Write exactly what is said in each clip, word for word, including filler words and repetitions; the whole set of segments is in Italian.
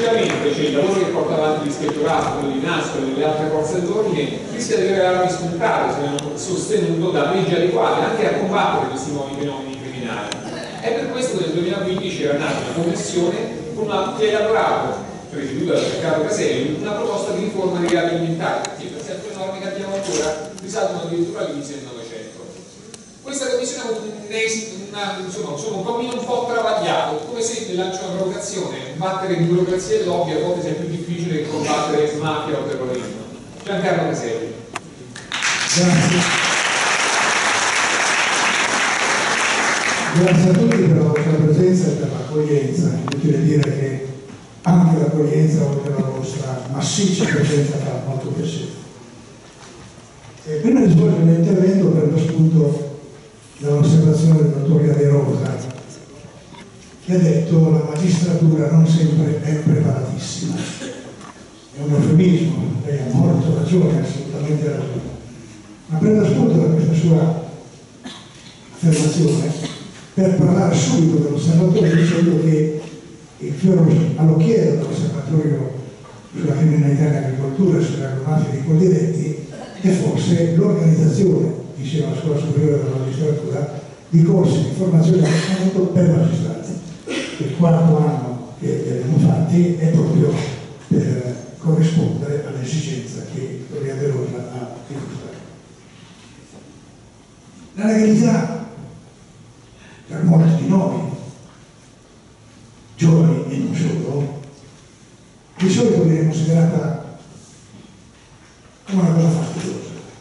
successivamente c'è il lavoro che porta avanti l'ispettorato, quello di Nasco e delle altre forze dell'ordine, rischia di avere armi spuntate se non sostenuto da leggi adeguate anche a combattere questi nuovi fenomeni criminali. È per questo che nel duemilaquindici era nata una commissione con una, che ha elaborato, presieduta da Riccardo Caselli, una proposta di riforma dei reati alimentari, che per alcune norme che abbiamo ancora risalgono addirittura all'inizio del Novecento. Questa commissione ha avuto un esito, una, insomma, insomma, un cammino un po' travagliato, come se nell'azione una provocazione, combattere di burocrazia e lobby a volte sia più difficile che combattere mafia o terrorismo. Giancarlo Caselli. Grazie. Grazie a tutti per la vostra presenza e per l'accoglienza. È inutile dire che anche l'accoglienza, oltre alla vostra massiccia presenza, fa molto piacere. E prima di svolgere il mio intervento, prendo spunto dall'osservazione del dottor Gaverosa, che ha detto che la magistratura non sempre è preparatissima. È un eufemismo, lei ha molto ragione, assolutamente ragione. Ma prendo spunto da questa sua affermazione per parlare subito dell'osservatorio, dicendo che il fiore all'occhiello dell'osservatorio sulla criminalità in agricoltura e sulle agromafie dei Coldiretti è forse l'organizzazione, diceva la scuola superiore della magistratura, di corsi di formazione e allenamento per magistrati. Il quarto anno che abbiamo fatti è proprio per corrispondere all'esigenza che Gloria De Rosa ha illustrato. La legalità per molti di noi, giovani e non solo, di solito viene considerata come una cosa fastidiosa.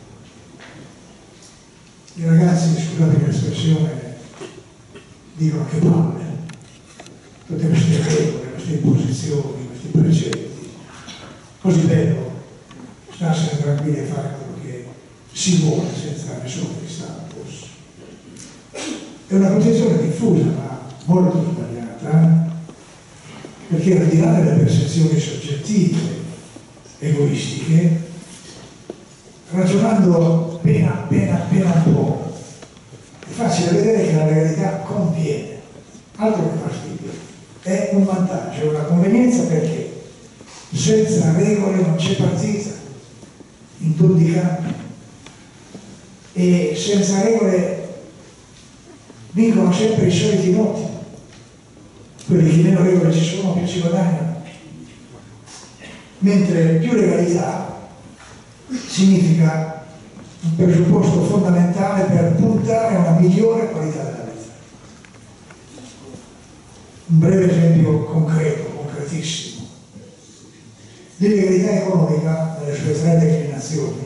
I ragazzi, scusate l'espressione, dicono che palle, tutte queste regole, queste imposizioni, questi precetti, così bello starsene tranquilli e fare quello che si vuole senza nessuno che sta addosso. È una concezione diffusa ma molto sbagliata, perché al di là delle percezioni soggettive, egoistiche, ragionando appena, appena, appena un po', è facile vedere che la legalità conviene, altro che fastidio, è un vantaggio, è una convenienza, perché senza regole non c'è partita in tutti i campi, e senza regole vincono sempre i soliti noti, quelli che meno regole ci sono più ci guadagnano, mentre più legalità significa un presupposto fondamentale per puntare a una migliore qualità della vita. Un breve esempio concreto, concretissimo, di legalità economica nelle sue tre declinazioni: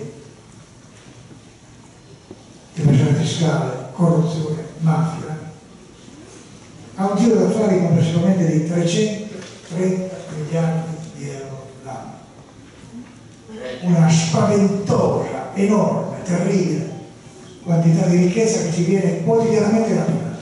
evasione fiscale, corruzione, mafia, ha un giro d'affari complessivamente di trecentotrenta miliardi di euro l'anno. Una spaventosa, enorme, terribile quantità di ricchezza che ci viene quotidianamente rapinata,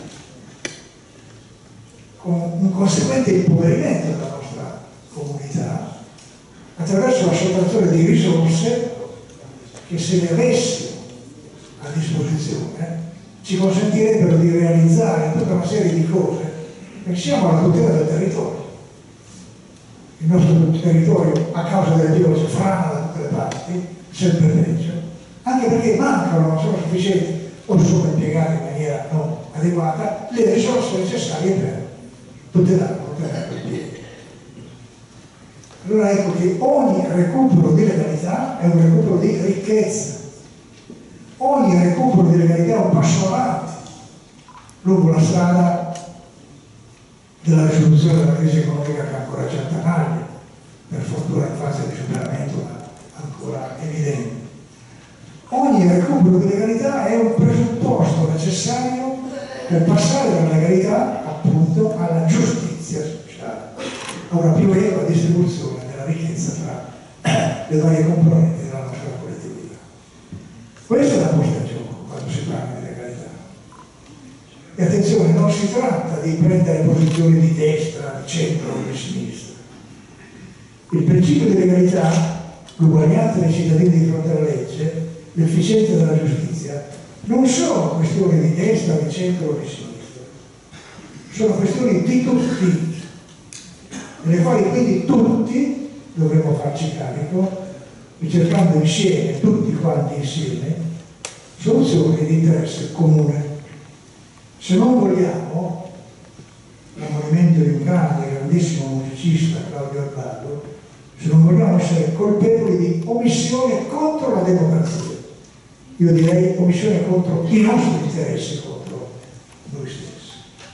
con un conseguente impoverimento della nostra comunità attraverso la sottrazione di risorse che, se le avessimo a disposizione, ci consentirebbero di realizzare tutta una serie di cose, perché siamo alla tutela del territorio. Il nostro territorio, a causa delle piogge, frana da tutte le parti, sempre peggio, anche perché mancano, non sono sufficienti o sono impiegate in maniera non adeguata le risorse necessarie per tutelare quel piede. Allora ecco che ogni recupero di legalità è un recupero di ricchezza. Ogni recupero di legalità è un passo avanti lungo la strada della risoluzione della crisi economica, che ancora c'è attanaglia, per fortuna in fase di superamento, ma ancora evidente. Ogni recupero di legalità è un presupposto necessario per passare dalla legalità appunto alla giustizia sociale, a una più equa distribuzione della ricchezza tra le varie componenti della nostra collettività. Questa è la posta in gioco quando si parla di legalità. E attenzione, non si tratta di prendere posizioni di destra, di centro o di sinistra. Il principio di legalità, l'uguaglianza dei cittadini di fronte alla legge, l'efficienza della giustizia, non sono questioni di destra, di centro o di sinistra, sono questioni di tutti. delle quali quindi tutti dovremmo farci carico, ricercando insieme, tutti quanti insieme, soluzioni di interesse comune. Se non vogliamo, l'ammonimento di un grande, grandissimo musicista, Claudio Abbado, se non vogliamo essere colpevoli di omissione contro la democrazia, io direi omissione contro i nostri interessi, contro noi stessi.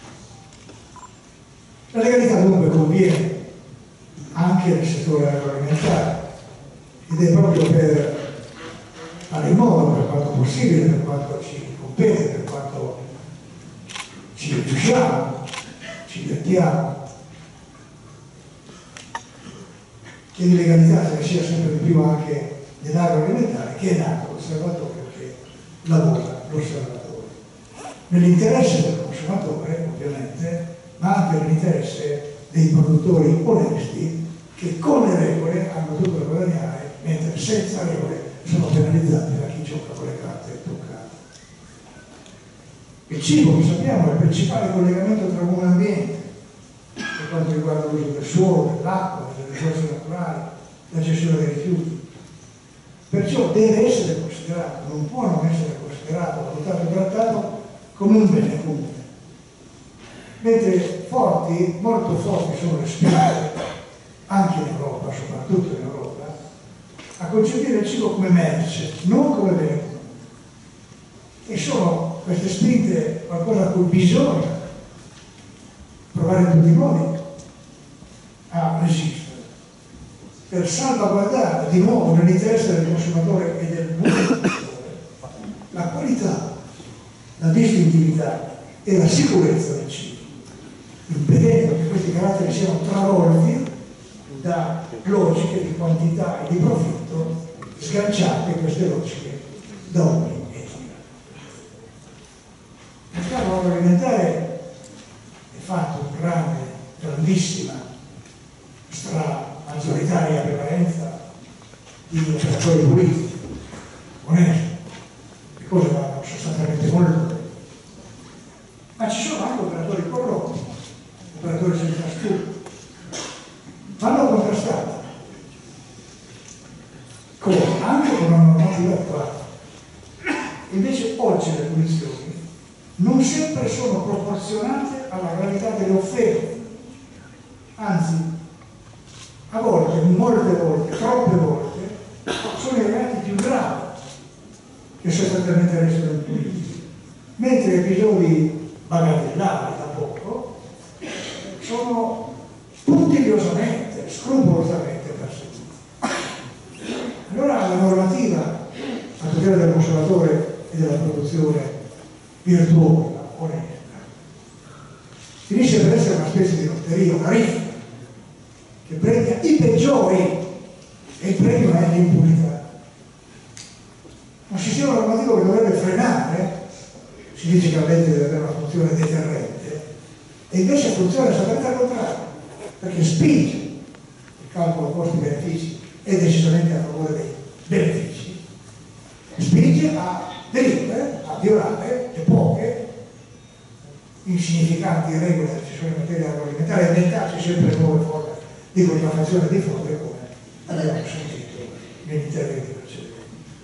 La legalità dunque conviene anche nel settore agroalimentare ed è proprio per fare in modo, per quanto possibile, per quanto ci compete, per quanto ci riusciamo, ci divertiamo, che di legalità se ne sia sempre di più anche nell'agroalimentare, che è nato l'osservatore, che lavora l'osservatore, nell'interesse del consumatore ovviamente, ma anche nell'interesse dei produttori onesti che con le regole hanno tutto da guadagnare, mentre senza regole sono penalizzati da chi gioca con le carte toccate. Il cibo, lo sappiamo, è il principale collegamento tra uomo e ambiente per quanto riguarda l'uso del suolo, dell'acqua, delle risorse naturali, la gestione dei rifiuti. Perciò deve essere considerato, non può non essere considerato, valutato e trattato come un bene comune. Mentre forti, molto forti sono le spinte, anche in Europa, soprattutto in Europa, a concepire il cibo come merce, non come bene comune. E sono queste spinte qualcosa a cui bisogna provare in tutti i modi a resistere, per salvaguardare di nuovo nell'interesse del consumatore e del buon consumatore la qualità, la distintività e la sicurezza del cibo, impedendo che questi caratteri siano travolti da logiche di quantità e di profitto, sganciate queste logiche da ogni etica. Il mercato agroalimentare è fatto in grande, grandissima, stra maggioritaria prevalenza di operatori politici, onesti, le cose vanno sostanzialmente molto bene. Ma ci sono anche operatori corrotti, operatori senza studio, vanno contrastati, con, anche con una normativa attuale. Invece oggi le punizioni non sempre sono proporzionate alla gravità delle offese, anzi, a volte, molte volte, troppe volte, sono i reati più gravi che sostanzialmente restano impuniti, mentre episodi bagatellari da poco sono puntigliosamente, scrupolosamente perseguiti. Allora la normativa a tutela del consumatore e della produzione virtuosa, onesta, finisce per essere una specie di lotteria, una riffa che premia i peggiori e il premio è l'impunità. Un sistema normativo che dovrebbe frenare, si dice che la legge deve avere una funzione deterrente, e invece funziona esattamente al contrario, perché spinge il calcolo costi-benefici è decisamente a favore dei benefici, spinge a delinquere, a violare le poche insignificanti regole che ci sono in materia agroalimentare e inventarsi sempre nuove forme di contraffazione di frode, come abbiamo sentito negli interventi precedenti.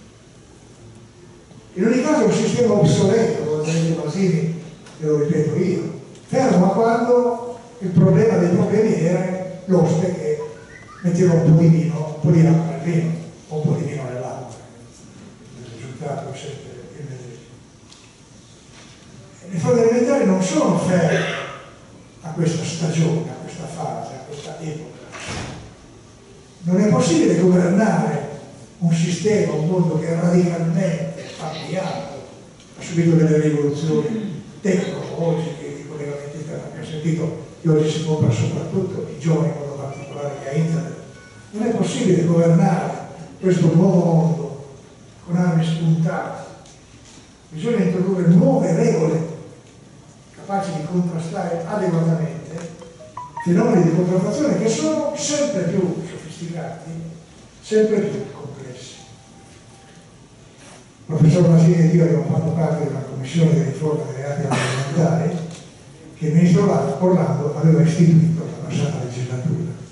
In ogni caso è un sistema obsoleto, come ha detto Masini, e lo ripeto io, fermo a quando il problema dei problemi era l'oste che metteva un po' di vino, un po' di acqua nel vino, o un po' di vino nell'acqua. Il risultato è sempre il medesimo. Le frodi alimentari non sono ferme a questa stagione, a questa fase, a questa epoca. Non è possibile governare un sistema, un mondo che è radicalmente cambiato, ha subito delle rivoluzioni tecnologiche, di collegamenti internet. Abbiamo sentito che oggi si compra soprattutto i giovani, in modo particolare, che a internet. Non è possibile governare questo nuovo mondo con armi spuntate. Bisogna introdurre nuove regole capaci di contrastare adeguatamente fenomeni di contraffazione che sono sempre più sofisticati, sempre più complessi. Il professor Masini ed io abbiamo fatto parte della commissione di riforma dei reati agroalimentari che il ministro Orlando aveva istituito la passata legislatura.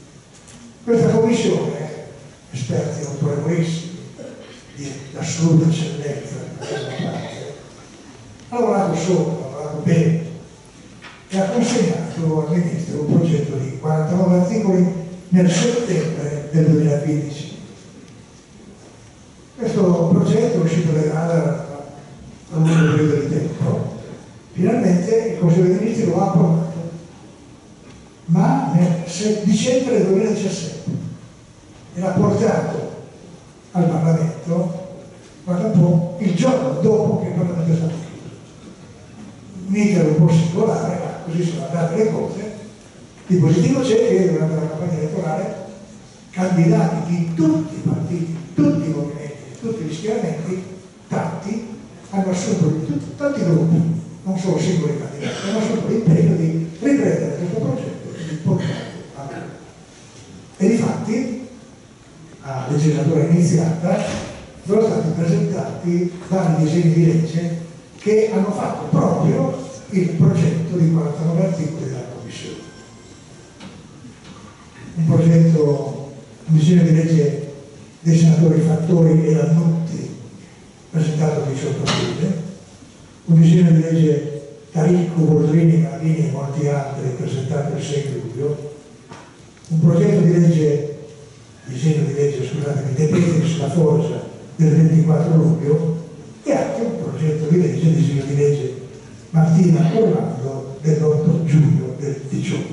assoluta eccellenza, ha lavorato sopra, ha lavorato bene e ha consegnato al Ministro un progetto di quarantanove articoli nel settembre del duemilaquindici. Questo progetto è uscito da Granada a un lungo periodo di tempo, finalmente il Consiglio dei Ministri lo ha approvato, ma nel dicembre del duemiladiciassette e l'ha portato al Parlamento, guarda un po', il giorno dopo che il Parlamento è stato chiuso. Un iter un po' singolare, ma così sono andate le cose. Di positivo c'è che durante la campagna elettorale candidati di tutti i partiti, tutti i movimenti, tutti gli schieramenti, tanti, hanno assunto di tutti, tanti gruppi, non solo singoli candidati, hanno assunto l'impegno di riprendere questo progetto e di portarlo avanti. E difatti, a legislatura iniziata, sono stati presentati vari disegni di legge che hanno fatto proprio il progetto di quarantanove articoli della Commissione. Un progetto, un disegno di legge dei senatori Fattori e Lannutti, presentato il diciotto aprile, un disegno di legge Taricco, Boldrini, Cavini e molti altri, presentato il sei luglio, un progetto di legge, disegno di legge, scusatemi, De Petris sulla Forza del ventiquattro luglio e anche un progetto di legge, disegno di legge Martina Orlando dell'otto giugno del diciotto.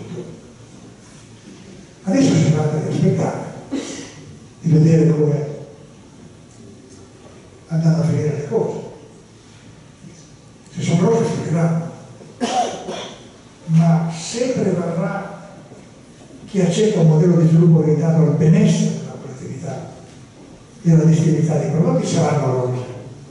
Adesso si tratta di aspettare, di vedere come andranno a finire le cose. Se sono rosse finiranno, ma se prevarrà chi accetta un modello di sviluppo orientato al benessere della collettività e alla distintività dei prodotti saranno rose.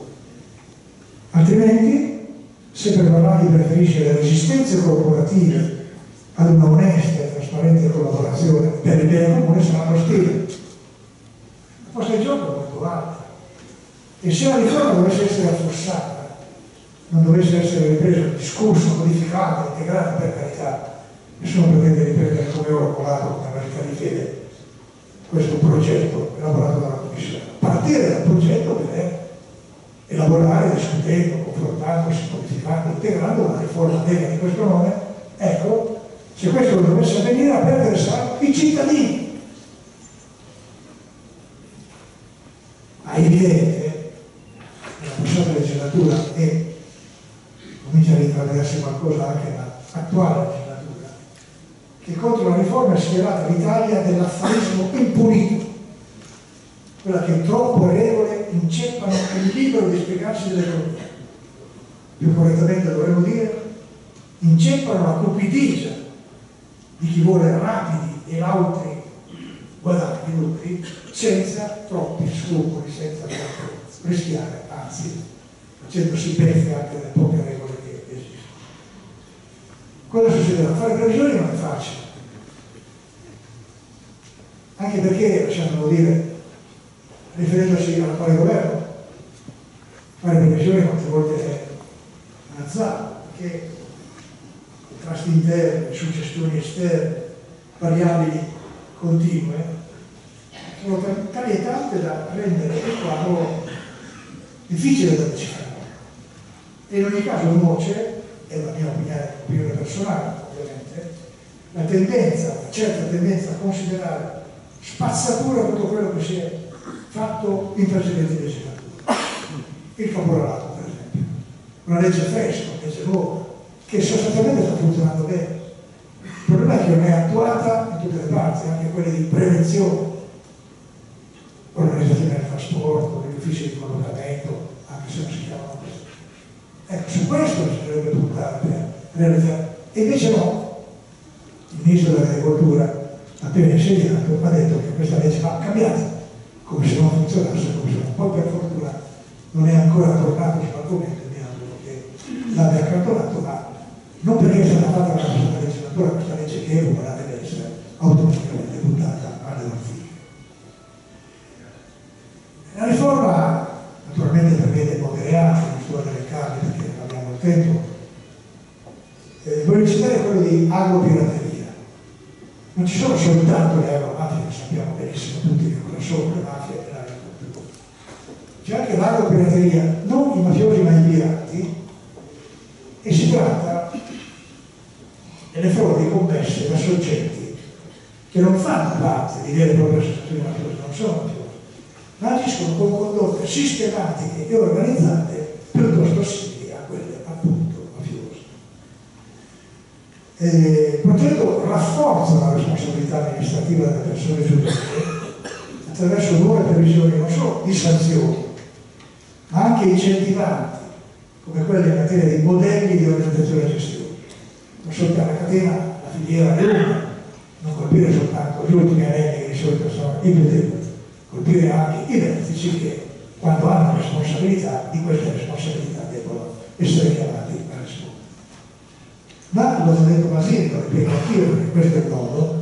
Altrimenti, se prevarrà chi preferisce le resistenze corporative ad una onesta e trasparente collaborazione per il bene comune saranno ostili. La posta di gioco è molto alta e se la riforma dovesse essere affossata, non dovesse essere ripreso, discusso, modificato, integrato, per carità, nessuno pretende riprendere come oro colato con una verità di fede questo progetto elaborato dalla Commissione. A partire dal progetto deve elaborare, discutendo, confrontandosi, modificando, integrando una riforma degna di questo nome. Ecco, se questo dovesse avvenire, a perdere saranno i cittadini. Ma è evidente, nella passata legislatura, e comincia a intravedarsi qualcosa anche nell'attuale legislatura, che contro la riforma è schierata l'Italia dell'affarismo impunito, quella che troppe regole inceppano il libero di spiegarsi dell'economia. Più correttamente dovremmo dire, inceppano la cupidigia di chi vuole rapidi e lauti guadagni, lucri, senza troppi scrupoli, senza troppo rischiare, anzi, facendosi beffe anche delle poche regole che esistono. Cosa succederà? Fare previsioni non è facile, anche perché, lasciamolo dire, riferendosi all'attuale governo, fare previsioni molte volte è un azzardo, perché contrasti interni, suggestioni esterne, variabili continue, sono tali e tante da rendere il quadro difficile da decifrare. E in ogni caso nuoce, è la mia opinione, opinione personale ovviamente, la tendenza, una certa tendenza a considerare spazzatura tutto quello che si è fatto in precedenti legislature. Il caporalato, per esempio, una legge fresca, una legge nuova, che sostanzialmente sta funzionando bene. Il problema è che non è attuata in tutte le parti, anche quelle di prevenzione, l'organizzazione del trasporto, gli uffici di collocamento, anche se non si chiamano così. Ecco, su questo si dovrebbe puntare per realizzare. E invece no, il ministro dell'agricoltura, appena insediato, ha detto che questa legge va cambiata, come se non funzionasse, come se non. Poi per fortuna non è ancora tornato sull'argomento, mi auguro che l'abbia accantonato, ma non perché è stata fatta la passata legislatura, questa legge che evoca deve essere automaticamente buttata alle ortiche. La riforma naturalmente prevede poche reati, non sto a elencare perché non abbiamo il tempo. Eh, voglio citare quello di agropirateria. Non ci sono soltanto le agromafie, che sappiamo benissimo tutti che cosa sono le mafie e l'agricoltura. c'è anche l'agropirateria, non i mafiosi ma i pirati, e si tratta delle frodi commesse da soggetti che non fanno parte di vere e proprie associazioni mafiose, non sono mafiosi, ma agiscono con condotte sistematiche e organizzate piuttosto simili a quelle appunto mafiose. Eh, il progetto rafforza la responsabilità amministrativa delle persone giuridiche attraverso nuove previsioni non solo di sanzioni, ma anche incentivanti, come quelle in materia di modelli di organizzazione e gestione. Non soltanto la catena, la filiera è lunga, non colpire soltanto gli ultimi anelli che di solito sono i più deboli, colpire anche i vertici che, quando hanno responsabilità, di queste responsabilità devono essere chiamati a rispondere. Ma, l'ho detto Basile, lo ripeto anch'io, perché questo è il nodo,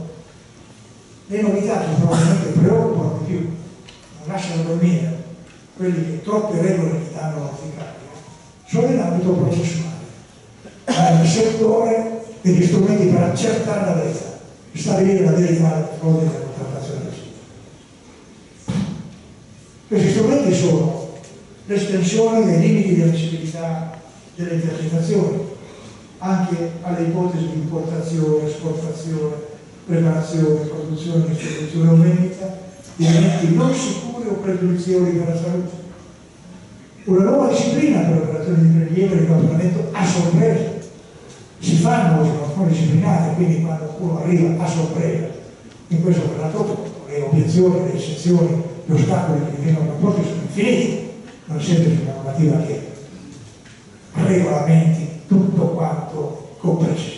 le novità che probabilmente preoccupano di più, non lasciano dormire quelli che troppe regole gli danno l'orticaria, sono in ambito processuale, ma nel settore degli strumenti per accertare la verità, stabilire la verità delle frodi della contrattazione del sito. Questi strumenti sono l'estensione dei limiti di ammissibilità delle intercettazioni, anche alle ipotesi di importazione, esportazione, preparazione, produzione, distribuzione o vendita di elementi non sicuri o pregiudizievoli per la salute. Una nuova disciplina per operazioni di prelievo e di campionamento a sorpresa. Si fanno, sono disciplinate, quindi quando uno arriva a sorpresa, in questo operato le obiezioni, le eccezioni, gli ostacoli che vengono proposti sono infiniti, non è semplice una normativa che regolamenti tutto quanto compresso.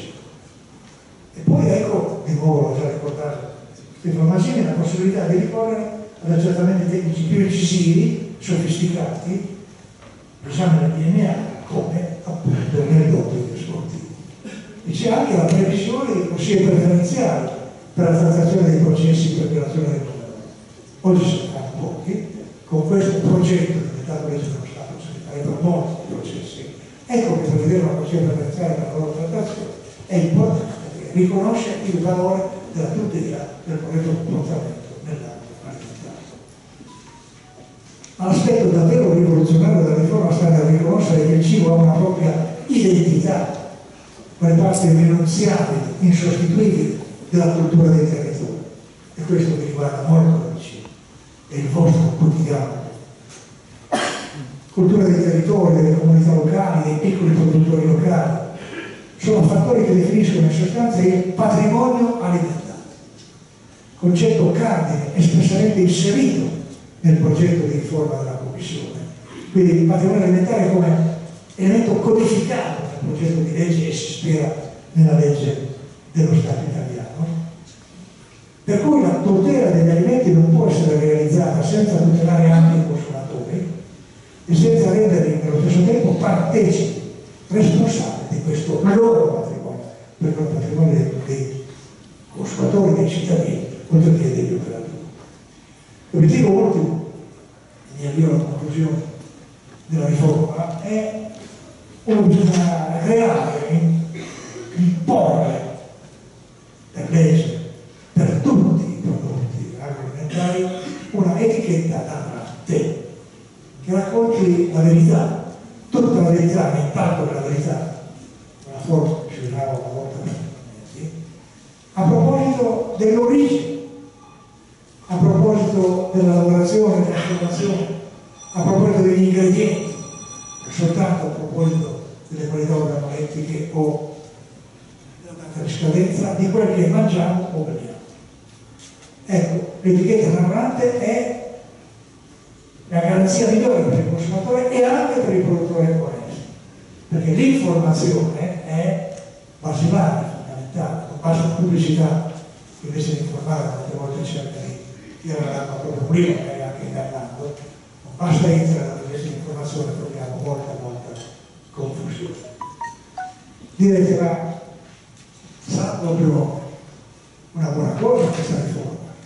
E poi ecco, di nuovo l'ho già ricordato, Stefano Masini, la possibilità di ricorrere ad accertamenti tecnici più incisivi, sofisticati, l'esame del D N A, come appunto nel doping sportivo. E c'è anche la previsione di consigli preferenziali per la trattazione dei processi per violazione del numero. Oggi sono tanti pochi, con questo progetto diventato legge dello Stato segretario per molti processi. Ecco che prevedere una consiglio preferenziale per la loro trattazione è importante, riconosce il valore della tutela del corretto comportamento nell'ambito alimentare. Ma l'aspetto davvero rivoluzionario della riforma sta nel riconoscere che il cibo ha una propria identità, quelle parti irrinunziabili, insostituibili della cultura dei territori. E questo vi riguarda molto da vicino, è il vostro quotidiano. Cultura dei territori, delle comunità locali, dei piccoli produttori locali, sono fattori che definiscono in sostanza il patrimonio alimentare, concetto cardine espressamente inserito nel progetto di riforma della Commissione. Quindi il patrimonio alimentare come elemento codificato nel progetto di legge e si spera nella legge dello Stato italiano, per cui la tutela degli alimenti non può essere realizzata senza tutelare anche i consumatori e senza renderli nello stesso tempo partecipi responsabili di questo loro patrimonio, perché è il patrimonio dei, dei consumatori, dei cittadini, oltre che degli operatori. L'obiettivo ultimo, mi avvio alla conclusione della riforma, è una reale, imporre per legge, per tutti i prodotti agroalimentari, una etichetta narrante che racconti la verità, tutta la verità, l'impatto della verità, una forma che si usava una volta per tutti, a proposito dell'origine, a proposito della lavorazione e trasformazione, a proposito degli ingredienti, soltanto a proposito delle qualità organolettiche o della data di scadenza di quel che mangiamo o beviamo. Ecco, l'etichetta narrante è la garanzia migliore per il consumatore e anche per il produttore onesto, perché l'informazione è basilare, fondamentale, non basta la pubblicità che invece di informare molte volte cerca di tirare l'acqua proprio prima, magari anche ingannando, non basta internet, invece di informazione troviamo molta, molta confusione. Direte, ma sarà proprio una buona cosa questa riforma?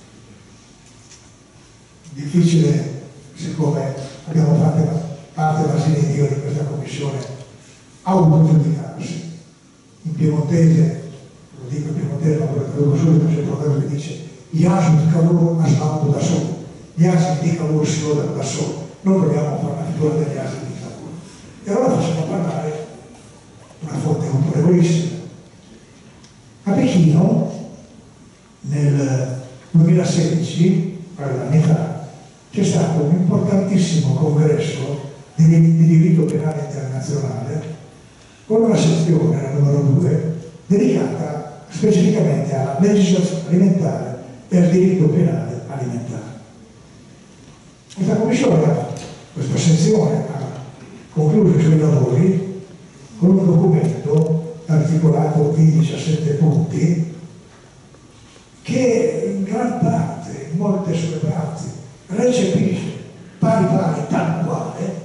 Difficile, siccome abbiamo fatto parte Basile io di questa commissione, autogiudicarsi. In piemontese, lo dico in piemontese, ma lo traduco subito, c'è il proverbio che dice gli asini di calore ascoltano da solo, gli asini di calore si lodano da solo. non dobbiamo fare una figura degli altri dittatori. E allora facciamo parlare una fonte autorevolissima. A Pechino, nel duemilasedici, qualche anni fa, c'è stato un importantissimo congresso di, di diritto penale internazionale con una sezione, la numero due, dedicata specificamente alla legislazione alimentare e al diritto penale alimentare. Questa commissione, questa sezione, ha concluso i suoi lavori con un documento articolato in diciassette punti che in gran parte, in molte sue parti, recepisce pari pari tal quale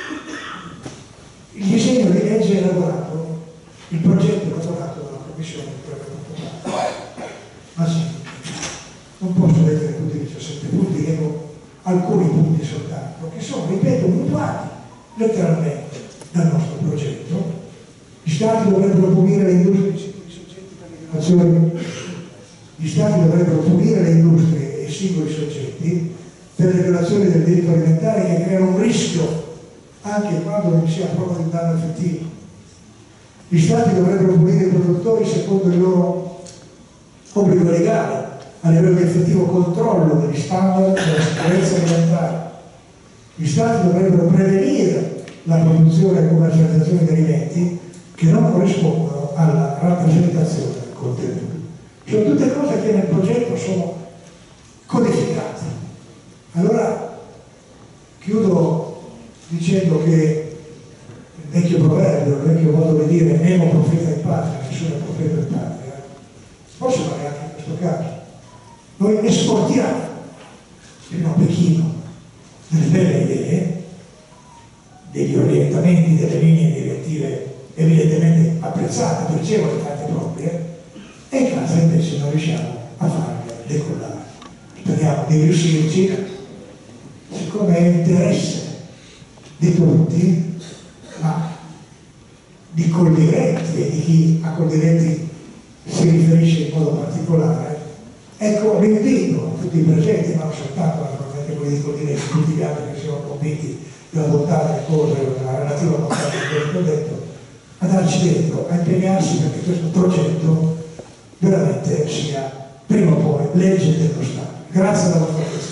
il disegno di legge elaborato, il progetto elaborato dalla Commissione di Prevenzione. Ma sì, non posso leggere tutti i diciassette punti, leggo alcuni punti soltanto, che sono, ripeto, mutuati letteralmente dal nostro progetto. Gli Stati dovrebbero punire le industrie, i soggetti per le violazioni, gli Stati dovrebbero punire le industrie e i singoli soggetti per le violazioni del diritto alimentare che creano un rischio anche quando non sia prova di danno effettivo. Gli Stati dovrebbero punire i produttori secondo il loro obbligo legale a livello di effettivo controllo degli standard della sicurezza alimentare. Gli Stati dovrebbero prevenire la produzione e commercializzazione di alimenti che non corrispondono alla rappresentazione del contenuto. Sono tutte cose che nel progetto sono codificate. Allora chiudo dicendo che il vecchio proverbio, il vecchio modo di dire nemo profeta in patria, nessuno è profeta in patria, forse vale anche in questo caso. Noi esportiamo fino a Pechino delle belle idee, degli orientamenti, delle linee direttive evidentemente apprezzate, piacevoli, tante proprie, e in casa invece non riusciamo a farle decollare. Speriamo di riuscirci, siccome è interesse di tutti, ma di Coldiretti e di chi a Coldiretti si riferisce in modo particolare. Ecco l'invito a tutti i presenti, ma non soltanto naturalmente quelli di Coldiretti, tutti gli altri che siano convinti della bontà delle cose, della relativa bontà di quello che ho detto, a darci dentro, a impegnarsi perché questo progetto veramente sia prima o poi legge dello Stato. Grazie della vostra attenzione.